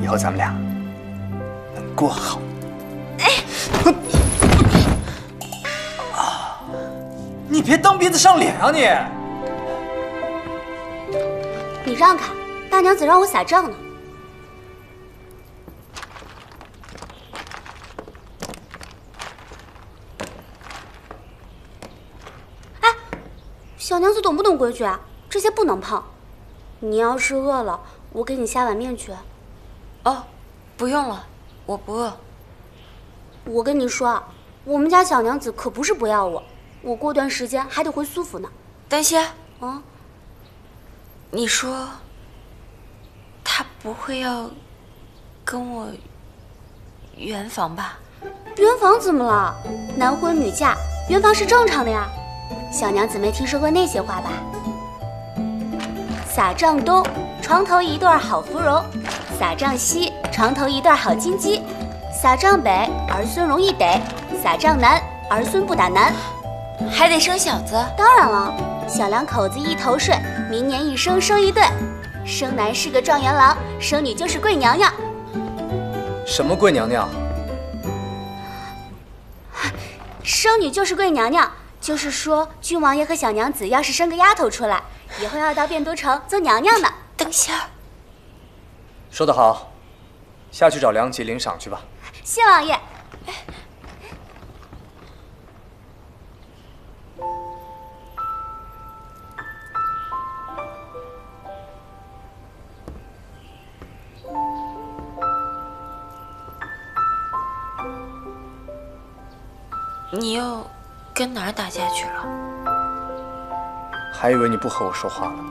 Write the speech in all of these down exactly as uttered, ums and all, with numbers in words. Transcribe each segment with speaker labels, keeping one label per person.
Speaker 1: 以后咱们俩能过好。
Speaker 2: 哎，
Speaker 1: 啊！你别蹬鼻子上脸啊你！
Speaker 2: 你让开，大娘子让我撒账呢。哎，小娘子懂不懂规矩啊？这些不能碰。你要是饿了，我给你下碗面去。
Speaker 3: 哦，不用了，我不饿。
Speaker 2: 我跟你说，我们家小娘子可不是不要我，我过段时间还得回苏府呢。
Speaker 3: 丹仙，
Speaker 2: 啊，
Speaker 3: 你说他不会要跟我圆房吧？
Speaker 2: 圆房怎么了？男婚女嫁，圆房是正常的呀。小娘子没听说过那些话吧？撒帐东，床头一对好芙蓉；撒帐西，床头一对好金鸡；撒帐北，儿孙容易逮；撒帐南，儿孙不打难。
Speaker 3: 还得生小子？
Speaker 2: 当然了，小两口子一头睡，明年一生生一对。生男是个状元郎，生女就是贵娘娘。
Speaker 1: 什么贵娘娘？
Speaker 2: 生女就是贵娘娘，就是说郡王爷和小娘子要是生个丫头出来，以后要到汴都城做娘娘呢。
Speaker 3: 等下，
Speaker 1: 说得好，下去找梁吉领赏去吧。
Speaker 2: 谢王爷。
Speaker 3: 你又跟哪儿打架去了？
Speaker 1: 还以为你不和我说话了。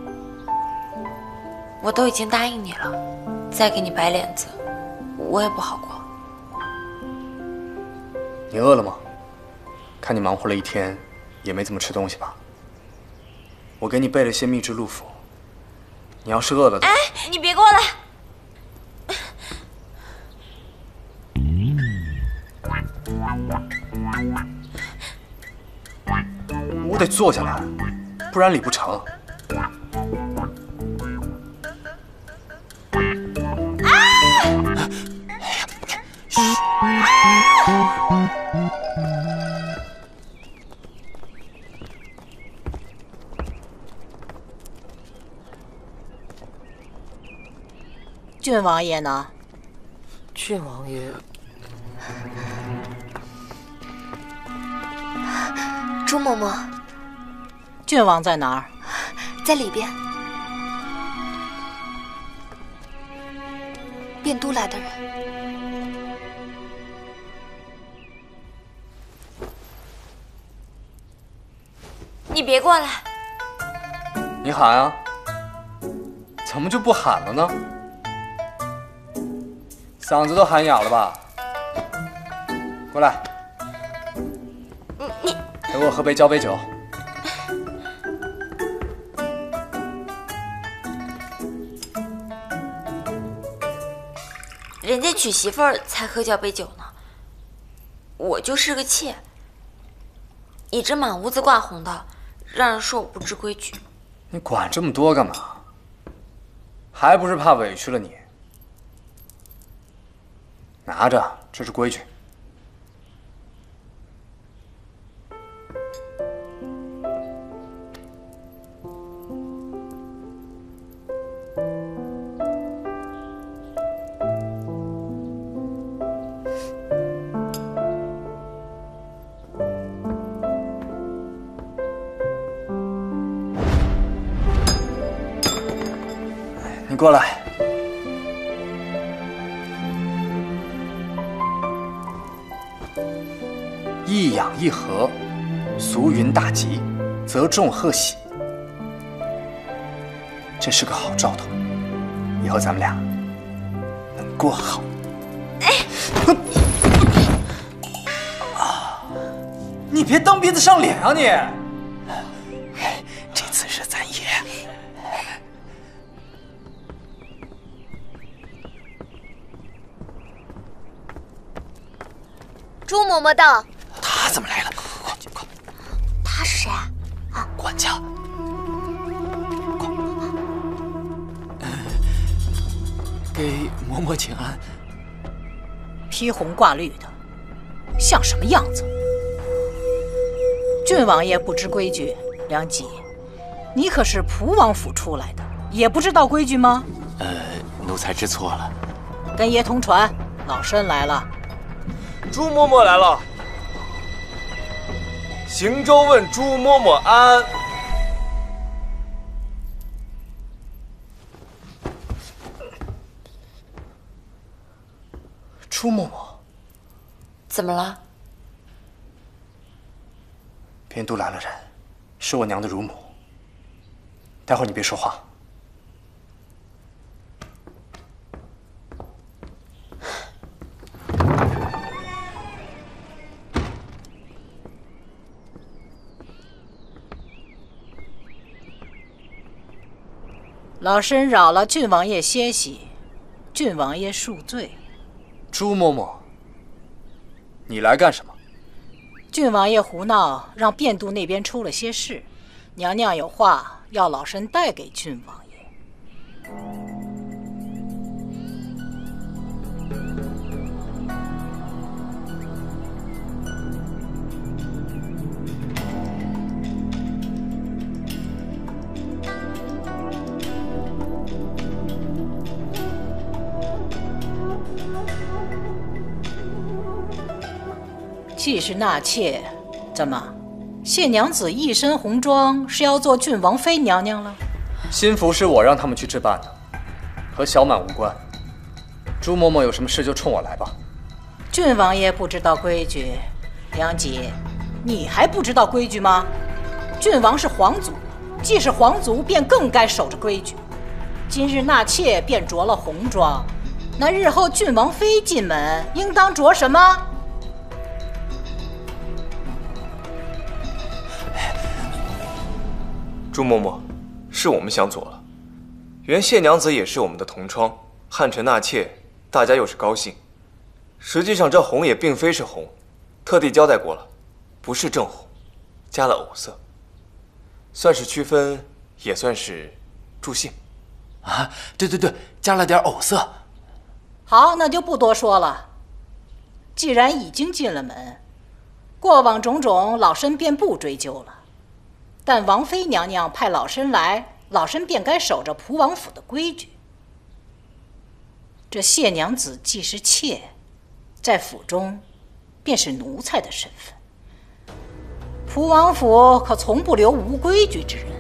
Speaker 3: 我都已经答应你了，再给你摆脸子，我也不好过。
Speaker 1: 你饿了吗？看你忙活了一天，也没怎么吃东西吧？我给你备了些秘制鹿脯，你要是饿了的……
Speaker 3: 哎，你别过来！
Speaker 1: 我得坐下来，不然理不成。
Speaker 4: 郡王爷呢？
Speaker 5: 郡王爷，
Speaker 3: 朱嬷嬷，
Speaker 4: 郡王在哪儿？
Speaker 3: 在里边。汴都来的人。你别过来！
Speaker 1: 你喊啊！怎么就不喊了呢？嗓子都喊哑了吧？过来，
Speaker 3: 你
Speaker 1: 给我喝杯交杯酒。
Speaker 3: 人家娶媳妇儿才喝交杯酒呢，我就是个妾。你这满屋子挂红的，让人说我不知规矩。
Speaker 1: 你管这么多干嘛？还不是怕委屈了你。拿着，这是规矩。你过来。一养一和，俗云大吉，则众贺喜。这是个好兆头，以后咱们俩能过好。
Speaker 3: 哎，
Speaker 1: 啊！你别蹬鼻子上脸啊你！
Speaker 5: 这次是咱爷。
Speaker 3: 朱嬷嬷到。
Speaker 5: 他怎么来了？快快！
Speaker 2: 他是谁啊？啊，
Speaker 5: 管家。快！ 给嬷嬷请安。
Speaker 4: 披红挂绿的，像什么样子？郡王爷不知规矩，梁吉，你可是蒲王府出来的，也不知道规矩吗？
Speaker 5: 呃，奴才知错了。
Speaker 4: 跟爷同传，老身来了。
Speaker 6: 朱嬷嬷来了。行舟问朱嬷嬷安。
Speaker 1: 朱嬷嬷，
Speaker 3: 怎么了？
Speaker 1: 边都来了人，是我娘的乳母。待会儿你别说话。
Speaker 4: 老身扰了郡王爷歇息，郡王爷恕罪。
Speaker 1: 朱嬷嬷，你来干什么？
Speaker 4: 郡王爷胡闹，让汴都那边出了些事，娘娘有话要老身带给郡王爷。既是纳妾，怎么，谢娘子一身红妆是要做郡王妃娘娘了？
Speaker 1: 新服是我让他们去置办的，和小满无关。朱嬷嬷有什么事就冲我来吧。
Speaker 4: 郡王爷不知道规矩，梁吉，你还不知道规矩吗？郡王是皇族，既是皇族，便更该守着规矩。今日纳妾便着了红妆，那日后郡王妃进门，应当着什么？
Speaker 6: 朱嬷嬷，是我们想左了。原谢娘子也是我们的同窗，汉臣纳妾，大家又是高兴。实际上这红也并非是红，特地交代过了，不是正红，加了藕色，算是区分，也算是助兴。
Speaker 5: 啊，对对对，加了点藕色。
Speaker 4: 好，那就不多说了。既然已经进了门，过往种种，老身便不追究了。但王妃娘娘派老身来，老身便该守着蒲王府的规矩。这谢娘子既是妾，在府中便是奴才的身份。蒲王府可从不留无规矩之人。